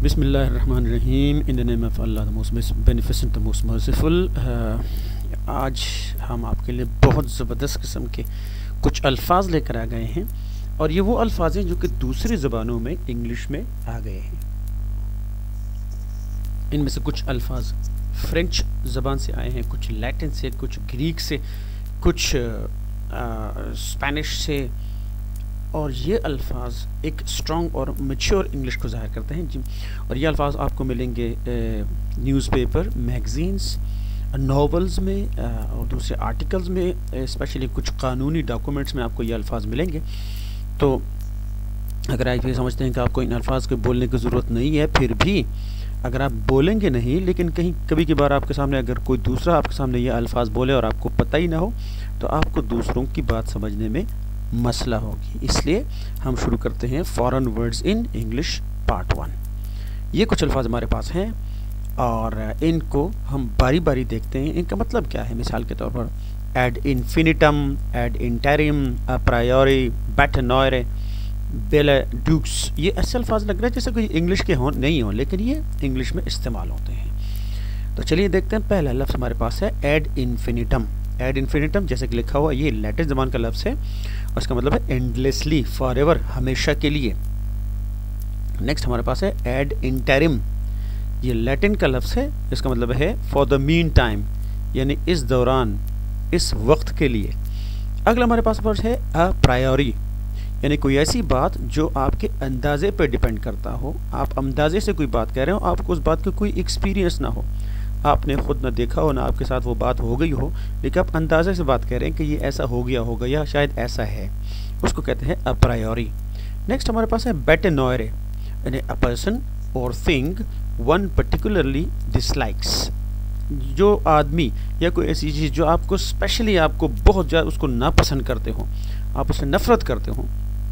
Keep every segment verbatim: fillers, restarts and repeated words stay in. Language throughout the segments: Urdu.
بسم اللہ الرحمن الرحیم. ان the name of Allah, the most beneficent, the most merciful. آج ہم آپ کے لیے بہت زبردست قسم کے کچھ الفاظ لے کر آ گئے ہیں، اور یہ وہ الفاظ ہیں جو کہ دوسری زبانوں میں انگلش میں آ گئے ہیں. ان میں سے کچھ الفاظ فرینچ زبان سے آئے ہیں، کچھ لیٹن سے، کچھ گریک سے، کچھ اسپینش سے، اور یہ الفاظ ایک اسٹرانگ اور میچور انگلش کو ظاہر کرتے ہیں جی. اور یہ الفاظ آپ کو ملیں گے نیوز پیپر، میگزینس، ناولز میں اور دوسرے آرٹیکلز میں، اسپیشلی کچھ قانونی ڈاکومنٹس میں آپ کو یہ الفاظ ملیں گے. تو اگر آپ یہ سمجھتے ہیں کہ آپ کو ان الفاظ کے بولنے کی ضرورت نہیں ہے، پھر بھی اگر آپ بولیں گے نہیں، لیکن کہیں کبھی کبھار آپ کے سامنے اگر کوئی دوسرا آپ کے سامنے یہ الفاظ بولے اور آپ کو پتہ ہی نہ ہو، تو آپ کو دوسروں کی بات سمجھنے میں مسئلہ ہوگی. اس لیے ہم شروع کرتے ہیں foreign words in English part one. یہ کچھ الفاظ ہمارے پاس ہیں اور ان کو ہم باری باری دیکھتے ہیں. ان کا مطلب کیا ہے؟ مثال کے طور پر ad infinitum, ad interim, a priori, bete noire, billet doux. یہ ایسے الفاظ لگ رہے ہیں جیسے کوئی انگلش کے ہوں نہیں ہوں، لیکن یہ انگلش میں استعمال ہوتے ہیں. تو چلیے دیکھتے ہیں. پہلا لفظ ہمارے پاس ہے ایڈ انفینیٹم. ایڈ انفینیٹم جیسے کہ لکھا ہوا، یہ لیٹن زبان کا لفظ ہے اور اس کا مطلب ہے اینڈلیسلی، فار ایور، ہمیشہ کے لیے. نیکسٹ ہمارے پاس ہے ایڈ انٹیرم. یہ لیٹن کا لفظ ہے، اس کا مطلب ہے فار دا مین ٹائم، یعنی اس دوران، اس وقت کے لیے. اگلا ہمارے پاس ورڈ ہے ا پرائیوری، یعنی کوئی ایسی بات جو آپ کے اندازے پہ ڈیپینڈ کرتا ہو. آپ اندازے سے کوئی بات کہہ رہے ہو، آپ کو اس بات کا کوئی ایکسپیرینس نہ ہو، آپ نے خود نہ دیکھا ہو، نہ آپ کے ساتھ وہ بات ہو گئی ہو، لیکن آپ اندازے سے بات کہہ رہے ہیں کہ یہ ایسا ہو گیا ہوگا یا شاید ایسا ہے، اس کو کہتے ہیں اپرائیوری. نیکسٹ ہمارے پاس ہے بیٹنوئرے، یعنی a person or thing one particularly dislikes. جو آدمی یا کوئی ایسی چیز جو آپ کو اسپیشلی آپ کو بہت زیادہ اس کو ناپسند کرتے ہوں، آپ اس سے نفرت کرتے ہوں.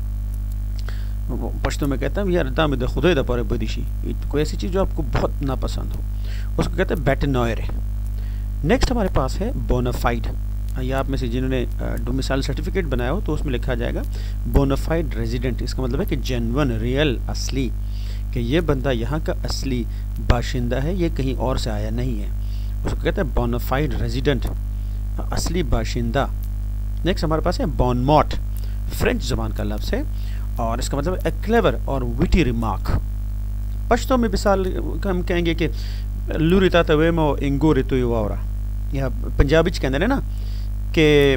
پشتو میں کہتا ہوں یار دام دے خدے دا پارے بدیشی، کوئی ایسی چیز جو آپ کو بہت ناپسند ہو، اس کو کہتے ہیں بیٹنوئرے. نیکسٹ ہمارے پاس ہے بونافائڈ. یہ آپ میں سے جنہوں نے ڈومیسائل سرٹیفکیٹ بنایا ہو تو اس میں لکھا جائے گا بونافائڈ ریزیڈنٹ. اس کا مطلب ہے کہ جینون، ریئل، اصلی، کہ یہ بندہ یہاں کا اصلی باشندہ ہے، یہ کہیں اور سے آیا نہیں ہے. اس کو کہتے ہیں بونافائڈ ریزیڈنٹ، اصلی باشندہ. نیکسٹ ہمارے پاس ہے بون موٹ. فرینچ زبان کا لفظ ہے اور اس کا مطلب ہے کلیور اور ویٹی ریمارک. پشتو میں مثال ہم کہیں گے کہ لوریتا تویمو انگوری تو واورا، یا پنجابی چ کہندے نے نا کہ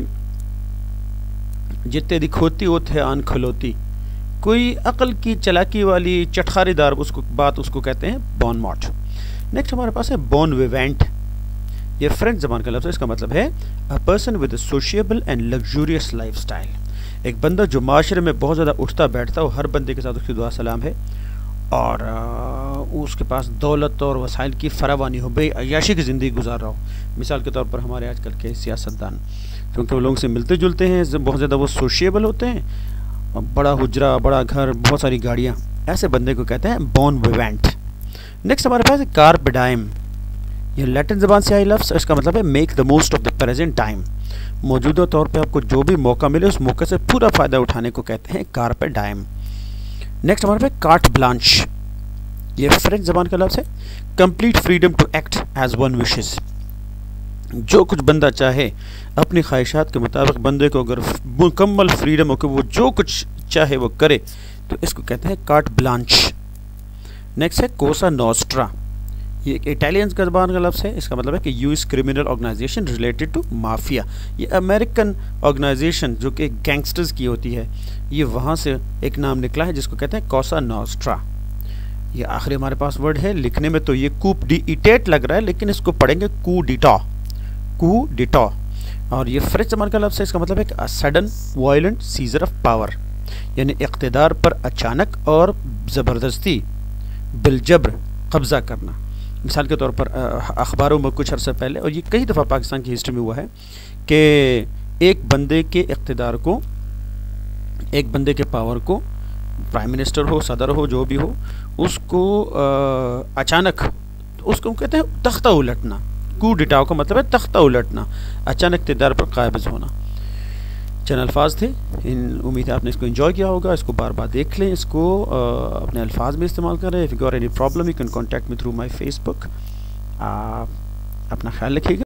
جتے دی کھوتی اوتھے آن کھلوتی. کوئی عقل کی چلاکی والی چٹخاری دار اس کو بات اس کو کہتے ہیں بون موٹ. نیکسٹ ہمارے پاس ہے بون ویوینٹ. یہ فرینچ زبان کا لفظ ہے، اس کا مطلب ہے a person with a sociable and luxurious life style. ایک بندہ جو معاشرے میں بہت زیادہ اٹھتا بیٹھتا ہو، ہر بندے کے ساتھ اس کی دعا سلام ہے، اور اس کے پاس دولت اور وسائل کی فراوانی ہو، بے عیاشی کی زندگی گزار رہا ہو. مثال کے طور پر ہمارے آج کل کے سیاستدان، کیونکہ وہ لوگوں سے ملتے جلتے ہیں، بہت زیادہ وہ سوشیبل ہوتے ہیں، بڑا حجرہ، بڑا گھر، بہت ساری گاڑیاں، ایسے بندے کو کہتے ہیں بون ویوینٹ. نیکسٹ ہمارے پاس ہے کارپیڈائم. یہ لیٹن زبان سے آئی لفظ، اس کا مطلب ہے make the most of the present time. موجودہ طور پہ آپ کو جو بھی موقع ملے اس موقع سے پورا فائدہ اٹھانے کو کہتے ہیں کارپے ڈائم. نیکسٹ ہمارے پاس کارٹ بلانش. یہ فرینچ زبان کا لفظ ہے، complete freedom to act as one wishes. جو کچھ بندہ چاہے، اپنی خواہشات کے مطابق بندے کو اگر مکمل فریڈم ہو کہ وہ جو کچھ چاہے وہ کرے، تو اس کو کہتے ہیں کارٹ بلانش. نیکسٹ ہے کوسا نوسٹرا. یہ ایک اٹالین کا زبان کا لفظ ہے، اس کا مطلب ہے کہ U S criminal organization related to mafia. یہ امریکن آرگنائزیشن جو کہ گینگسٹرز کی ہوتی ہے، یہ وہاں سے ایک نام نکلا ہے جس کو کہتے ہیں کوسا نوسٹرا. یہ آخری ہمارے پاس ورڈ ہے، لکھنے میں تو یہ کوپ ڈی ایٹیٹ لگ رہا ہے، لیکن اس کو پڑھیں گے کو ڈیٹا، کو ڈیٹا. اور یہ فرینچ زبان کا لفظ ہے، اس کا مطلب ہے کہ sudden violent seizure of power, یعنی اقتدار پر اچانک اور زبردستی بالجبر قبضہ کرنا. مثال کے طور پر اخباروں میں کچھ عرصہ پہلے، اور یہ کئی دفعہ پاکستان کی ہسٹری میں ہوا ہے، کہ ایک بندے کے اقتدار کو، ایک بندے کے پاور کو، پرائم منسٹر ہو، صدر ہو، جو بھی ہو، اس کو اچانک، اس کو کہتے ہیں تختہ الٹنا. کو ڈیٹاؤ کا مطلب ہے تختہ الٹنا، اچانک اقتدار پر قابض ہونا. چند الفاظ تھے، ان امید ہے آپ نے اس کو انجوائے کیا ہوگا. اس کو بار بار دیکھ لیں، اس کو اپنے الفاظ میں استعمال کریں. If you got any problem you can contact me through my Facebook. اپنا خیال رکھیے گا.